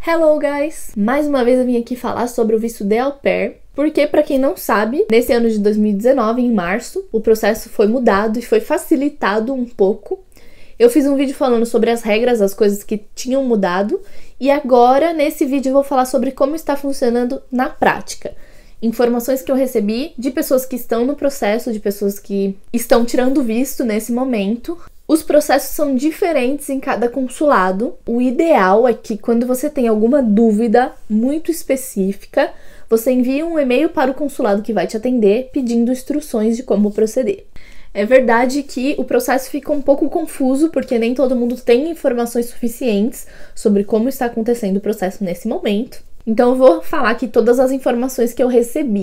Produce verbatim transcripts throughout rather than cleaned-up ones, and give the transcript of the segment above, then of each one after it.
Hello guys! Mais uma vez eu vim aqui falar sobre o visto de au pair, porque para quem não sabe, nesse ano de dois mil e dezenove, em março, o processo foi mudado e foi facilitado um pouco. Eu fiz um vídeo falando sobre as regras, as coisas que tinham mudado, e agora nesse vídeo eu vou falar sobre como está funcionando na prática. Informações que eu recebi de pessoas que estão no processo, de pessoas que estão tirando visto nesse momento. Os processos são diferentes em cada consulado. O ideal é que quando você tem alguma dúvida muito específica, você envie um e-mail para o consulado que vai te atender pedindo instruções de como proceder. É verdade que o processo fica um pouco confuso porque nem todo mundo tem informações suficientes sobre como está acontecendo o processo nesse momento. Então eu vou falar aqui todas as informações que eu recebi.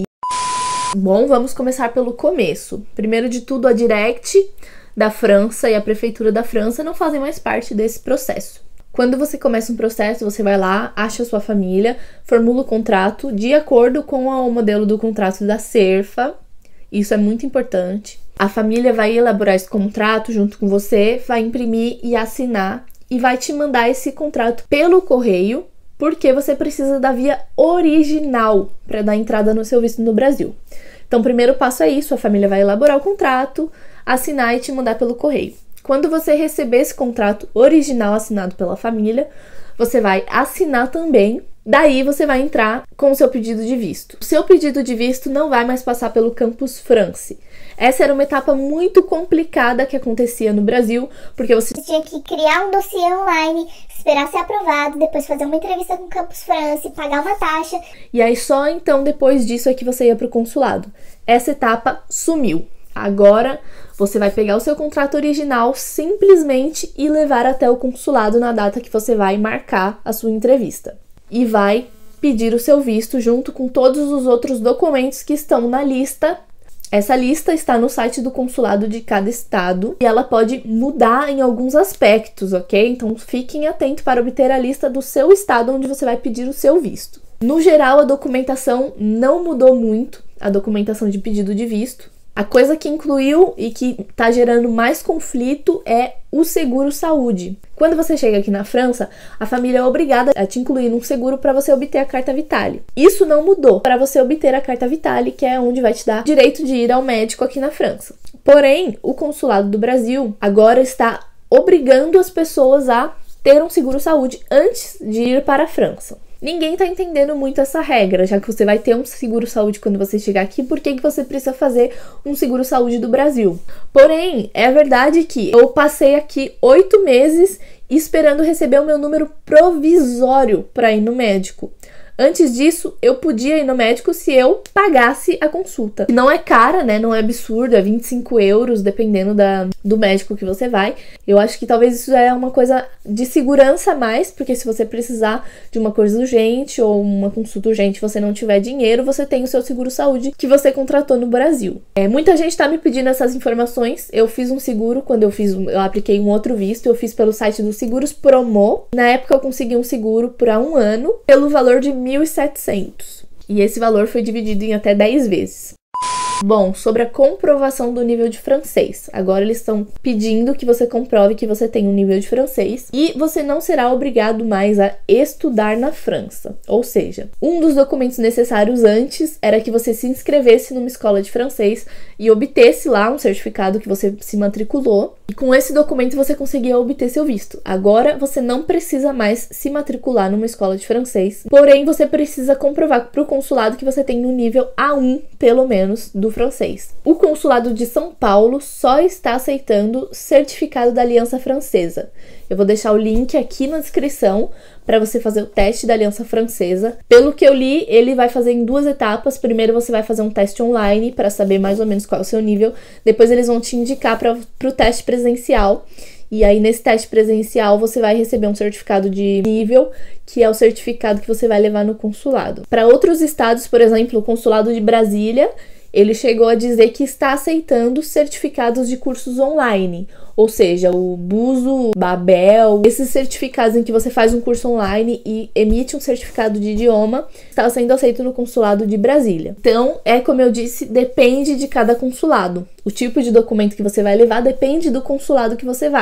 Bom, vamos começar pelo começo. Primeiro de tudo, a Direct da França e a Prefeitura da França não fazem mais parte desse processo. Quando você começa um processo, você vai lá, acha a sua família, formula o contrato de acordo com o modelo do contrato da Cerfa. Isso é muito importante. A família vai elaborar esse contrato junto com você, vai imprimir e assinar e vai te mandar esse contrato pelo correio, porque você precisa da via original para dar entrada no seu visto no Brasil. Então, o primeiro passo é isso, a família vai elaborar o contrato, assinar e te mandar pelo correio. Quando você receber esse contrato original assinado pela família, você vai assinar também, daí você vai entrar com o seu pedido de visto. O seu pedido de visto não vai mais passar pelo Campus France. Essa era uma etapa muito complicada que acontecia no Brasil, porque você tinha que criar um dossiê online, esperar ser aprovado, depois fazer uma entrevista com o Campus France, pagar uma taxa. E aí só então depois disso é que você ia para o consulado. Essa etapa sumiu. Agora você vai pegar o seu contrato original simplesmente e levar até o consulado na data que você vai marcar a sua entrevista. E vai pedir o seu visto junto com todos os outros documentos que estão na lista. Essa lista está no site do consulado de cada estado e ela pode mudar em alguns aspectos, ok? Então fiquem atentos para obter a lista do seu estado onde você vai pedir o seu visto. No geral, a documentação não mudou muito, a documentação de pedido de visto. A coisa que incluiu e que está gerando mais conflito é o seguro-saúde. Quando você chega aqui na França, a família é obrigada a te incluir num seguro para você obter a carta vitale. Isso não mudou para você obter a carta vitale, que é onde vai te dar direito de ir ao médico aqui na França. Porém, o consulado do Brasil agora está obrigando as pessoas a ter um seguro-saúde antes de ir para a França. Ninguém tá entendendo muito essa regra, já que você vai ter um seguro-saúde quando você chegar aqui, por que que você precisa fazer um seguro-saúde do Brasil? Porém, é verdade que eu passei aqui oito meses esperando receber o meu número provisório para ir no médico. Antes disso, eu podia ir no médico se eu pagasse a consulta. Não é cara, né? Não é absurdo, é vinte e cinco euros, dependendo da, do médico que você vai. Eu acho que talvez isso é uma coisa de segurança a mais, porque se você precisar de uma coisa urgente ou uma consulta urgente e você não tiver dinheiro, você tem o seu seguro-saúde que você contratou no Brasil. É, muita gente tá me pedindo essas informações. Eu fiz um seguro quando eu fiz, eu apliquei um outro visto, eu fiz pelo site dos Seguros Promo. Na época eu consegui um seguro por um ano pelo valor de mil e setecentos. E esse valor foi dividido em até dez vezes. Bom, sobre a comprovação do nível de francês. Agora eles estão pedindo que você comprove que você tem um nível de francês e você não será obrigado mais a estudar na França. Ou seja, um dos documentos necessários antes era que você se inscrevesse numa escola de francês e obtesse lá um certificado que você se matriculou. E com esse documento você conseguia obter seu visto. Agora você não precisa mais se matricular numa escola de francês, porém você precisa comprovar para o consulado que você tem um nível A um, pelo menos, do francês. O consulado de São Paulo só está aceitando certificado da Aliança Francesa. Eu vou deixar o link aqui na descrição para você fazer o teste da Aliança Francesa. Pelo que eu li, ele vai fazer em duas etapas. Primeiro você vai fazer um teste online para saber mais ou menos qual é o seu nível. Depois eles vão te indicar para o teste presencial. E aí nesse teste presencial você vai receber um certificado de nível, que é o certificado que você vai levar no consulado. Para outros estados, por exemplo, o consulado de Brasília, ele chegou a dizer que está aceitando certificados de cursos online, ou seja, o Buzo, Babel, esses certificados em que você faz um curso online e emite um certificado de idioma, está sendo aceito no consulado de Brasília. Então, é como eu disse, depende de cada consulado. O tipo de documento que você vai levar depende do consulado que você vai.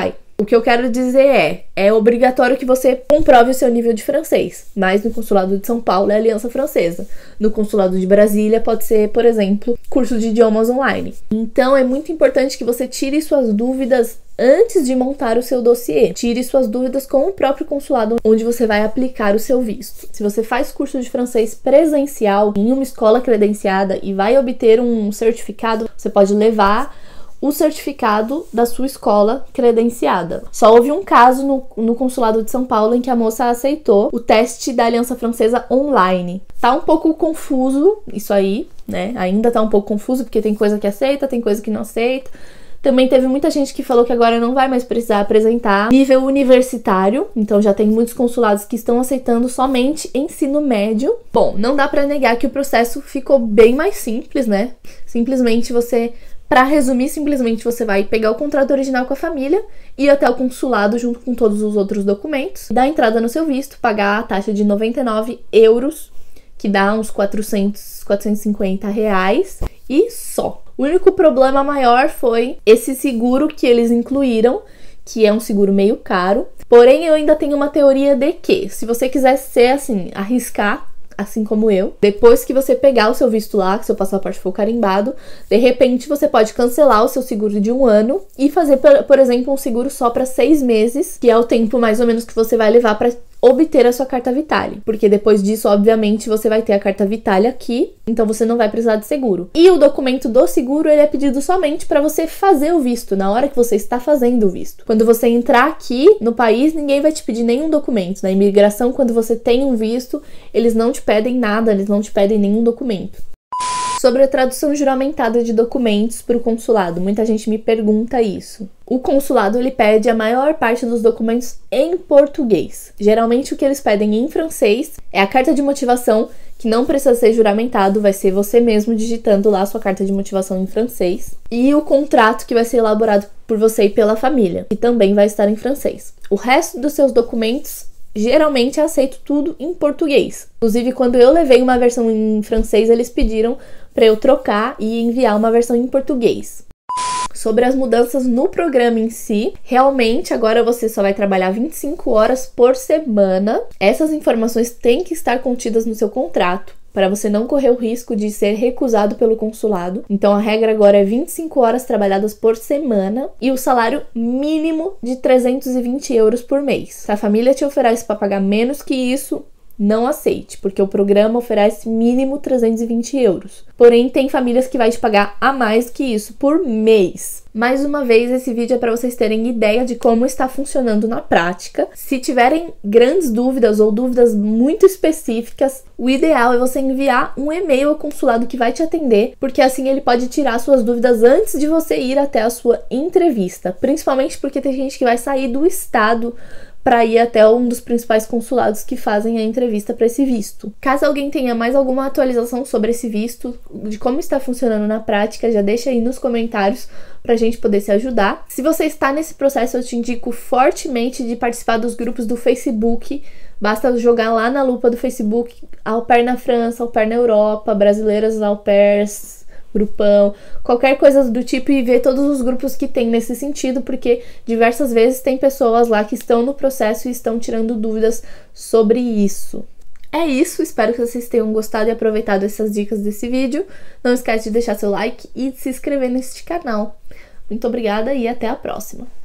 O que eu quero dizer é, é obrigatório que você comprove o seu nível de francês, mas no Consulado de São Paulo é Aliança Francesa. No Consulado de Brasília pode ser, por exemplo, curso de idiomas online. Então é muito importante que você tire suas dúvidas antes de montar o seu dossiê. Tire suas dúvidas com o próprio consulado onde você vai aplicar o seu visto. Se você faz curso de francês presencial em uma escola credenciada e vai obter um certificado, você pode levar o certificado da sua escola credenciada. Só houve um caso no, no Consulado de São Paulo em que a moça aceitou o teste da Aliança Francesa online. Tá um pouco confuso isso aí, né? Ainda tá um pouco confuso porque tem coisa que aceita, tem coisa que não aceita. Também teve muita gente que falou que agora não vai mais precisar apresentar nível universitário, então já tem muitos consulados que estão aceitando somente ensino médio. Bom, não dá pra negar que o processo ficou bem mais simples, né? Simplesmente você, pra resumir, simplesmente você vai pegar o contrato original com a família, ir até o consulado junto com todos os outros documentos, dar entrada no seu visto, pagar a taxa de noventa e nove euros, que dá uns quatrocentos, quatrocentos e cinquenta reais, e só. O único problema maior foi esse seguro que eles incluíram, que é um seguro meio caro. Porém, eu ainda tenho uma teoria de que, se você quiser ser assim, arriscar, assim como eu, depois que você pegar o seu visto lá, que seu passaporte for carimbado, de repente você pode cancelar o seu seguro de um ano e fazer, por exemplo, um seguro só para seis meses, que é o tempo mais ou menos que você vai levar para obter a sua carta Vitale, porque depois disso, obviamente, você vai ter a carta Vitale aqui, então você não vai precisar de seguro. E o documento do seguro, ele é pedido somente para você fazer o visto, na hora que você está fazendo o visto. Quando você entrar aqui no país, ninguém vai te pedir nenhum documento. Na imigração, quando você tem um visto, eles não te pedem nada, eles não te pedem nenhum documento. Sobre a tradução juramentada de documentos para o consulado, muita gente me pergunta isso. O consulado, ele pede a maior parte dos documentos em português. Geralmente o que eles pedem em francês é a carta de motivação, que não precisa ser juramentado, vai ser você mesmo digitando lá a sua carta de motivação em francês. E o contrato que vai ser elaborado por você e pela família, que também vai estar em francês. O resto dos seus documentos, geralmente eu aceito tudo em português. Inclusive, quando eu levei uma versão em francês, eles pediram para eu trocar e enviar uma versão em português. Sobre as mudanças no programa em si, realmente agora você só vai trabalhar vinte e cinco horas por semana. Essas informações têm que estar contidas no seu contrato, para você não correr o risco de ser recusado pelo consulado. Então a regra agora é vinte e cinco horas trabalhadas por semana e o salário mínimo de trezentos e vinte euros por mês. Se a família te oferece para pagar menos que isso, não aceite, porque o programa oferece mínimo trezentos e vinte euros. Porém, tem famílias que vai te pagar a mais que isso por mês. Mais uma vez, esse vídeo é para vocês terem ideia de como está funcionando na prática. Se tiverem grandes dúvidas ou dúvidas muito específicas, o ideal é você enviar um e-mail ao consulado que vai te atender, porque assim ele pode tirar suas dúvidas antes de você ir até a sua entrevista. Principalmente porque tem gente que vai sair do estado para ir até um dos principais consulados que fazem a entrevista para esse visto. Caso alguém tenha mais alguma atualização sobre esse visto, de como está funcionando na prática, já deixa aí nos comentários para a gente poder se ajudar. Se você está nesse processo, eu te indico fortemente de participar dos grupos do Facebook. Basta jogar lá na lupa do Facebook Au Pair na França, Au Pair na Europa, Brasileiras Au Pairs, grupão, qualquer coisa do tipo, e ver todos os grupos que tem nesse sentido, porque diversas vezes tem pessoas lá que estão no processo e estão tirando dúvidas sobre isso. É isso, espero que vocês tenham gostado e aproveitado essas dicas desse vídeo. Não esquece de deixar seu like e de se inscrever neste canal. Muito obrigada e até a próxima!